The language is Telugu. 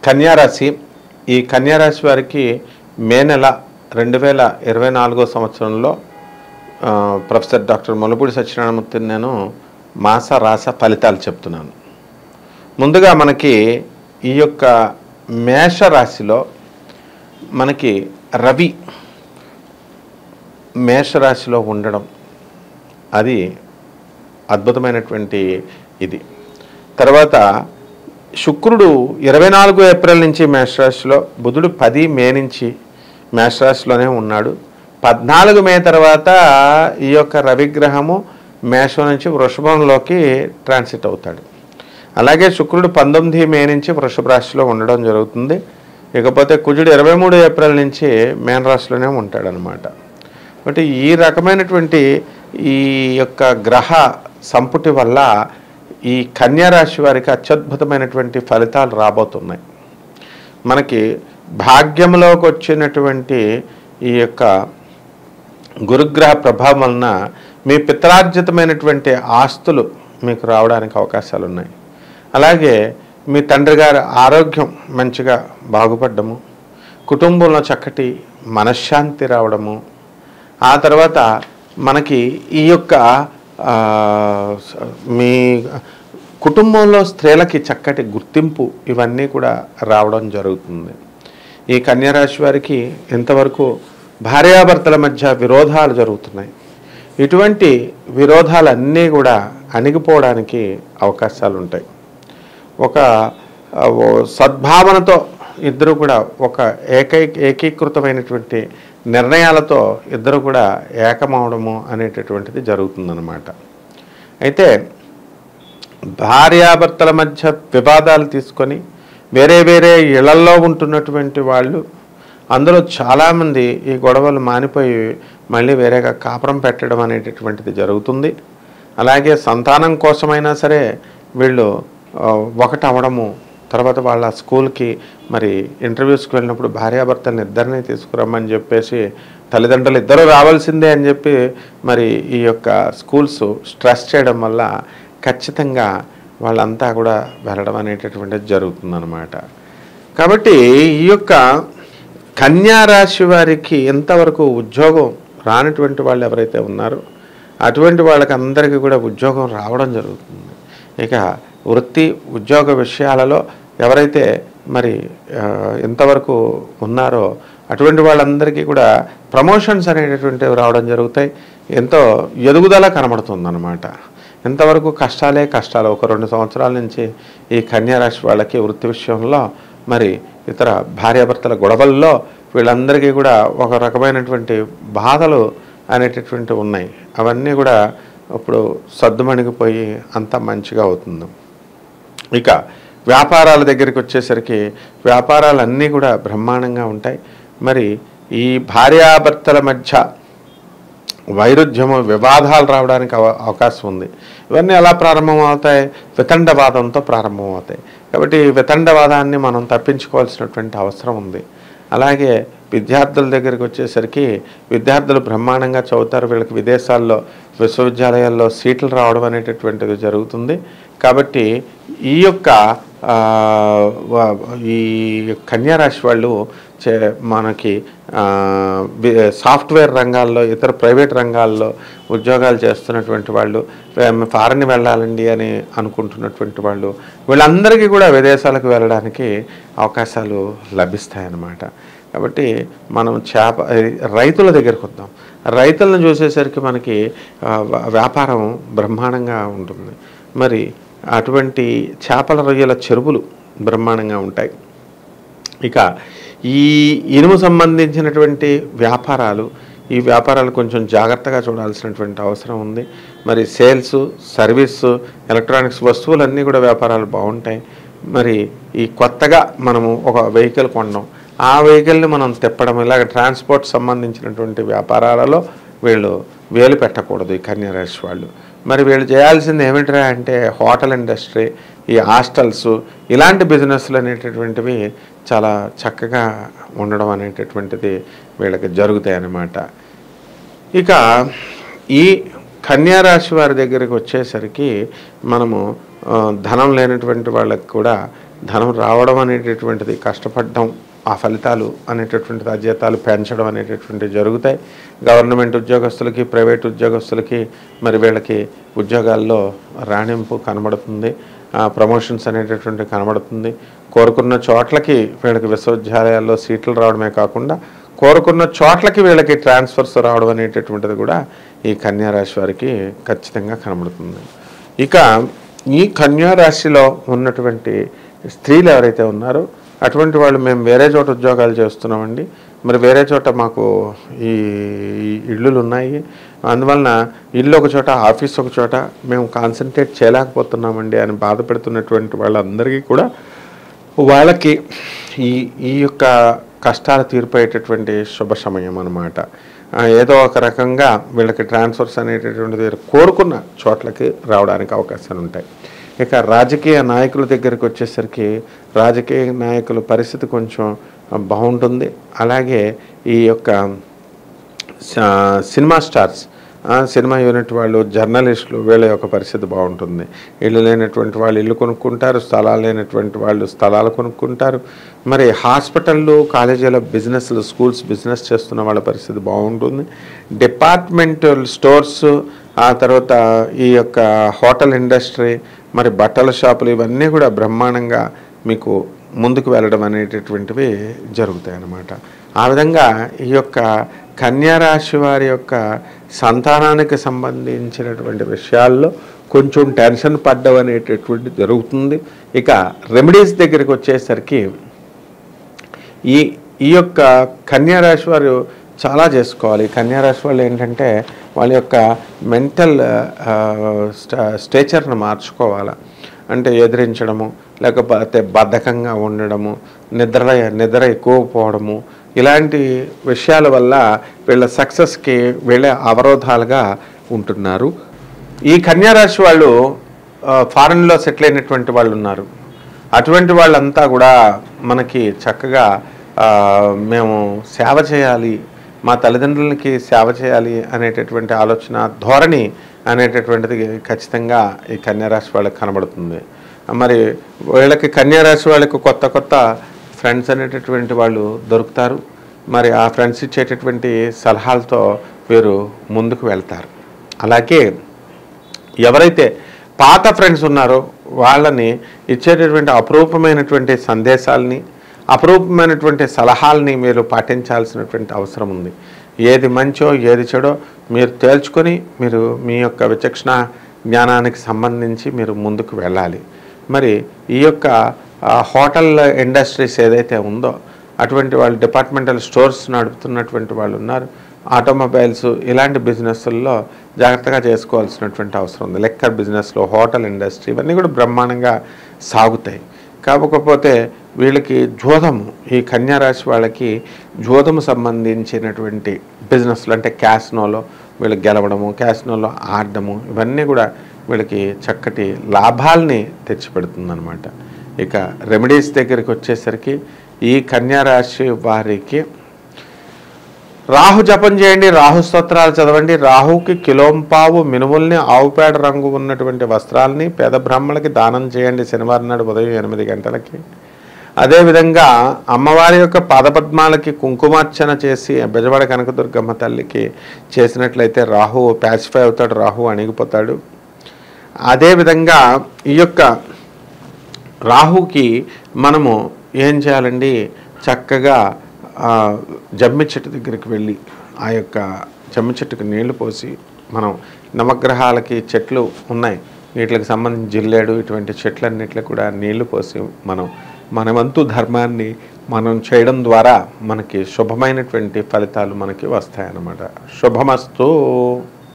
కన్యారాశి. ఈ కన్యారాశి వారికి మే నెల 2024 సంవత్సరంలో ప్రొఫెసర్ డాక్టర్ ముల్లపూడి సత్యనారాయణమూర్తిని నేను మాస రాశ ఫలితాలు చెప్తున్నాను. ముందుగా మనకి ఈ యొక్క మేషరాశిలో మనకి రవి మేషరాశిలో ఉండడం అది అద్భుతమైనటువంటి ఇది. తర్వాత శుక్రుడు 24 ఏప్రిల్ నుంచి మేషరాశిలో, బుధుడు 10 మే నుంచి మేషరాశిలోనే ఉన్నాడు. 14 మే తర్వాత ఈ యొక్క రవిగ్రహము మేషం నుంచి వృషభంలోకి ట్రాన్సిట్ అవుతాడు. అలాగే శుక్రుడు 19 మే నుంచి వృషభ రాశిలో ఉండడం జరుగుతుంది. ఇకపోతే కుజుడు 23 ఏప్రిల్ నుంచి మేన రాశిలోనే ఉంటాడనమాట. అంటే ఈ రకమైనటువంటి ఈ యొక్క గ్రహ సంపుటి వల్ల ఈ కన్యారాశి వారికి అత్యద్భుతమైనటువంటి ఫలితాలు రాబోతున్నాయి. మనకి భాగ్యంలోకి వచ్చినటువంటి ఈ యొక్క గురుగ్రహ ప్రభావం వలన మీ పిత్రార్జితమైనటువంటి ఆస్తులు మీకు రావడానికి అవకాశాలు ఉన్నాయి. అలాగే మీ తండ్రి గారి ఆరోగ్యం మంచిగా బాగుపడ్డము, కుటుంబంలో చక్కటి మనశ్శాంతి రావడము, ఆ తర్వాత మనకి ఈ యొక్క మీ కుటుంబంలో స్త్రీలకి చక్కటి గుర్తింపు ఇవన్నీ కూడా రావడం జరుగుతుంది. ఈ కన్యారాశి వారికి ఇంతవరకు భార్యాభర్తల మధ్య విరోధాలు జరుగుతున్నాయి. ఇటువంటి విరోధాలన్నీ కూడా అణిగిపోవడానికి అవకాశాలు ఉంటాయి. ఒక సద్భావనతో ఇద్దరు కూడా ఒక ఏకీకృతమైనటువంటి నిర్ణయాలతో ఇద్దరు కూడా ఏకమవడము అనేటటువంటిది జరుగుతుందన్నమాట. అయితే భార్యాభర్తల మధ్య వివాదాలు తీసుకొని వేరే వేరే ఇళ్లల్లో ఉంటున్నటువంటి వాళ్ళు, అందులో చాలామంది ఈ గొడవలు మానిపోయి మళ్ళీ వేరేగా కాపురం పెట్టడం అనేటటువంటిది జరుగుతుంది. అలాగే సంతానం కోసమైనా సరే వీళ్ళు ఒకటి అవడము, తర్వాత వాళ్ళ స్కూల్కి మరి ఇంటర్వ్యూస్కి వెళ్ళినప్పుడు భార్యాభర్తలను ఇద్దరిని తీసుకురమ్మని చెప్పేసి తల్లిదండ్రులు ఇద్దరు రావాల్సిందే అని చెప్పి మరి ఈ యొక్క స్కూల్స్ స్ట్రెస్ చేయడం వల్ల ఖచ్చితంగా వాళ్ళంతా కూడా వెళ్ళడం అనేటటువంటిది జరుగుతుందన్నమాట. కాబట్టి ఈ యొక్క కన్యారాశి వారికి ఎంతవరకు ఉద్యోగం రానటువంటి వాళ్ళు ఎవరైతే ఉన్నారో అటువంటి వాళ్ళకి అందరికీ కూడా ఉద్యోగం రావడం జరుగుతుంది. ఇక వృత్తి ఉద్యోగ విషయాలలో ఎవరైతే మరి ఎంతవరకు ఉన్నారో అటువంటి వాళ్ళందరికీ కూడా ప్రమోషన్స్ అనేటటువంటివి రావడం జరుగుతాయి. ఎంతో ఎదుగుదల కనబడుతుందన్నమాట. ఎంతవరకు కష్టాలు ఒక 2 సంవత్సరాల నుంచి ఈ కన్యారాశి వాళ్ళకి వృత్తి విషయంలో మరి ఇతర భార్యాభర్తల గొడవల్లో వీళ్ళందరికీ కూడా ఒక రకమైనటువంటి బాధలు అనేటటువంటివి ఉన్నాయి. అవన్నీ కూడా ఇప్పుడు సద్దుమణిగిపోయి అంతా మంచిగా అవుతుంది. ఇక వ్యాపారాల దగ్గరికి వచ్చేసరికి వ్యాపారాలన్నీ కూడా బ్రహ్మాండంగా ఉంటాయి. మరి ఈ భార్యాభర్తల మధ్య వైరుధ్యము వివాదాలు రావడానికి అవకాశం ఉంది. ఇవన్నీ ఎలా ప్రారంభమవుతాయి? వితండవాదంతో ప్రారంభమవుతాయి. కాబట్టి వితండవాదాన్ని మనం తప్పించుకోవాల్సినటువంటి అవసరం ఉంది. అలాగే విద్యార్థుల దగ్గరికి వచ్చేసరికి విద్యార్థులు బ్రహ్మాండంగా చదువుతారు. వీళ్ళకి విదేశాల్లో విశ్వవిద్యాలయాల్లో సీట్లు రావడం అనేటటువంటిది జరుగుతుంది. కాబట్టి ఈ యొక్క ఈ కన్యారాశి వాళ్ళు మనకి సాఫ్ట్వేర్ రంగాల్లో ఇతర ప్రైవేట్ రంగాల్లో ఉద్యోగాలు చేస్తున్నటువంటి వాళ్ళు, ఫారెన్ వెళ్ళాలండి అని అనుకుంటున్నటువంటి వాళ్ళు, వీళ్ళందరికీ కూడా విదేశాలకు వెళ్ళడానికి అవకాశాలు లభిస్తాయన్నమాట. కాబట్టి మనం రైతుల దగ్గరికి వద్దాం. రైతులను చూసేసరికి మనకి వ్యాపారం బ్రహ్మాండంగా ఉంటుంది. మరి అటువంటి చేపల రొయ్యల చెరువులు బ్రహ్మాండంగా ఉంటాయి. ఇక ఈ ఇనుము సంబంధించినటువంటి వ్యాపారాలు, ఈ వ్యాపారాలు కొంచెం జాగ్రత్తగా చూడాల్సినటువంటి అవసరం ఉంది. మరి సేల్స్, సర్వీసు, ఎలక్ట్రానిక్స్ వస్తువులన్నీ కూడా వ్యాపారాలు బాగుంటాయి. మరి ఈ కొత్తగా మనము ఒక వెహికల్ కొనడం, ఆ వెహికల్ని మనం తిప్పడం, ఇలాగ ట్రాన్స్పోర్ట్ సంబంధించినటువంటి వ్యాపారాలలో వీళ్ళు వేలు పెట్టకూడదు ఈ కన్యారాశి వాళ్ళు. మరి వీళ్ళు చేయాల్సింది ఏమిటరా అంటే హోటల్ ఇండస్ట్రీ, ఈ హాస్టల్స్, ఇలాంటి బిజినెస్లు అనేటటువంటివి చాలా చక్కగా ఉండడం అనేటటువంటిది వీళ్ళకి జరుగుతాయి అన్నమాట. ఇక ఈ కన్యారాశి వారి దగ్గరికి వచ్చేసరికి మనము ధనం లేనటువంటి వాళ్ళకి కూడా ధనం రావడం అనేటటువంటిది, కష్టపడడం, ఆ ఫలితాలు అనేటటువంటిది, ఆ జీతాలు పెంచడం అనేటటువంటివి జరుగుతాయి. గవర్నమెంట్ ఉద్యోగస్తులకి, ప్రైవేట్ ఉద్యోగస్తులకి మరి వీళ్ళకి ఉద్యోగాల్లో రాణింపు కనబడుతుంది, ప్రమోషన్స్ అనేటటువంటివి కనబడుతుంది. కోరుకున్న చోట్లకి వీళ్ళకి విశ్వవిద్యాలయాల్లో సీట్లు రావడమే కాకుండా కోరుకున్న చోట్లకి వీళ్ళకి ట్రాన్స్ఫర్స్ రావడం అనేటటువంటిది కూడా ఈ కన్యారాశి వారికి ఖచ్చితంగా కనబడుతుంది. ఇక ఈ కన్యారాశిలో ఉన్నటువంటి స్త్రీలు ఎవరైతే ఉన్నారో అటువంటి వాళ్ళు, మేము వేరే చోట ఉద్యోగాలు చేస్తున్నామండి, మరి వేరే చోట మాకు ఈ ఇళ్ళు ఉన్నాయి, అందువలన ఇల్లు ఒక చోట, ఆఫీస్ ఒక చోట, మేము కాన్సన్ట్రేట్ చేయలేకపోతున్నామండి అని బాధపడుతున్నటువంటి వాళ్ళందరికీ కూడా వాళ్ళకి ఈ యొక్క కష్టాలు తీరిపోయేటటువంటి శుభ సమయం అన్నమాట. ఏదో ఒక రకంగా వీళ్ళకి ట్రాన్స్ఫర్స్ అనేటటువంటిది కోరుకున్న చోట్లకి రావడానికి అవకాశాలు ఉంటాయి. ఇక రాజకీయ నాయకుల దగ్గరికి వచ్చేసరికి రాజకీయ నాయకుల పరిస్థితి కొంచెం బాగుంటుంది. అలాగే ఈ యొక్క సినిమా స్టార్స్, సినిమా యూనిట్ వాళ్ళు, జర్నలిస్టులు, వీళ్ళ యొక్క పరిస్థితి బాగుంటుంది. ఇల్లు లేనటువంటి వాళ్ళు ఇల్లు కొనుక్కుంటారు, స్థలాలు లేనటువంటి వాళ్ళు స్థలాలు కొనుక్కుంటారు. మరి హాస్పిటళ్ళు, కాలేజీల బిజినెస్లు, స్కూల్స్ బిజినెస్ చేస్తున్న వాళ్ళ పరిస్థితి బాగుంటుంది. డిపార్ట్మెంటల్ స్టోర్స్, ఆ తర్వాత ఈ యొక్క హోటల్ ఇండస్ట్రీ, మరి బట్టల షాపులు, ఇవన్నీ కూడా బ్రహ్మాండంగా మీకు ముందుకు వెళ్ళడం అనేటటువంటివి జరుగుతాయి అన్నమాట. ఆ విధంగా ఈ యొక్క కన్యారాశి వారి యొక్క సంతానానికి సంబంధించినటువంటి విషయాల్లో కొంచెం టెన్షన్ పడ్డం అనేటటువంటి జరుగుతుంది. ఇక రెమెడీస్ దగ్గరికి వచ్చేసరికి ఈ యొక్క కన్యారాశి వారు చాలా చేసుకోవాలి. కన్యారాశి వాళ్ళు ఏంటంటే వాళ్ళ యొక్క మెంటల్ స్టేచర్ను మార్చుకోవాలి. అంటే ఎదిరించడము, లేకపోతే బద్ధకంగా ఉండడము, నిద్ర ఎక్కువ పోవడము, ఇలాంటి విషయాల వల్ల వీళ్ళ సక్సెస్కి వీళ్ళే అవరోధాలుగా ఉంటున్నారు. ఈ కన్యారాశి వాళ్ళు ఫారెన్లో సెటిల్ అయినటువంటి వాళ్ళు ఉన్నారు. అటువంటి వాళ్ళంతా కూడా మనకి చక్కగా మేము సేవ చేయాలి, మా తల్లిదండ్రులకి సేవ చేయాలి అనేటటువంటి ఆలోచన, ధోరణి అనేటటువంటిది ఖచ్చితంగా ఈ కన్యారాశి వాళ్ళకి కనబడుతుంది. మరి వీళ్ళకి కన్యారాశి వాళ్ళకి కొత్త కొత్త ఫ్రెండ్స్ అనేటటువంటి వాళ్ళు దొరుకుతారు. మరి ఆ ఫ్రెండ్స్ ఇచ్చేటటువంటి సలహాలతో వీరు ముందుకు వెళ్తారు. అలాగే ఎవరైతే పాత ఫ్రెండ్స్ ఉన్నారో వాళ్ళని ఇచ్చేటటువంటి అపురూపమైనటువంటి సందేశాలని, అపురూపమైనటువంటి సలహాలని మీరు పాటించాల్సినటువంటి అవసరం ఉంది. ఏది మంచో ఏది చెడో మీరు తేల్చుకొని మీరు మీ యొక్క విచక్షణ జ్ఞానానికి సంబంధించి మీరు ముందుకు వెళ్ళాలి. మరి ఈ యొక్క హోటల్ ఇండస్ట్రీస్ ఏదైతే ఉందో అటువంటి వాళ్ళు, డిపార్ట్మెంటల్ స్టోర్స్ నడుపుతున్నటువంటి వాళ్ళు ఉన్నారు, ఆటోమొబైల్స్, ఇలాంటి బిజినెస్ల్లో జాగ్రత్తగా చేసుకోవాల్సినటువంటి అవసరం ఉంది. లెక్కర్ బిజినెస్లో, హోటల్ ఇండస్ట్రీ, ఇవన్నీ కూడా బ్రహ్మాండంగా సాగుతాయి. కాకపోతే వీళ్ళకి జోదము, ఈ కన్యారాశి వాళ్ళకి జోదము సంబంధించినటువంటి బిజినెస్లు, అంటే క్యాసినోలో వీళ్ళకి గెలవడము, క్యాసినోలో ఆడడము, ఇవన్నీ కూడా వీళ్ళకి చక్కటి లాభాలని తెచ్చిపెడుతుందన్నమాట. ఇక రెమెడీస్ దగ్గరికి వచ్చేసరికి ఈ కన్యారాశి వారికి రాహు జపం చేయండి, రాహు స్తోత్రాలు చదవండి. రాహుకి కిలోంపావు మినుముల్ని, ఆవుపేడ రంగు ఉన్నటువంటి వస్త్రాలని పేద బ్రాహ్మణులకి దానం చేయండి శనివారం నాడు ఉదయం 8 గంటలకి. అదేవిధంగా అమ్మవారి యొక్క పాదపద్మాలకి కుంకుమార్చన చేసి బెజవాడ కనకదుర్గమ్మ తల్లికి చేసినట్లయితే రాహు ప్యాసిఫై అవుతాడు, రాహు అణిగిపోతాడు. అదేవిధంగా ఈ యొక్క రాహుకి మనము ఏం చేయాలండి, చక్కగా జమ్మి చెట్టు దగ్గరికి వెళ్ళి ఆ యొక్క జమ్మి చెట్టుకు నీళ్లు పోసి, మనం నవగ్రహాలకి చెట్లు ఉన్నాయి, వీటికి సంబంధించి జిల్లేడు, ఇటువంటి చెట్లన్నిటికి కూడా నీళ్లు పోసి మన వంతు ధర్మాన్ని మనం చేయడం ద్వారా మనకి శుభమైనటువంటి ఫలితాలు మనకి వస్తాయన్నమాట. శుభమస్తు.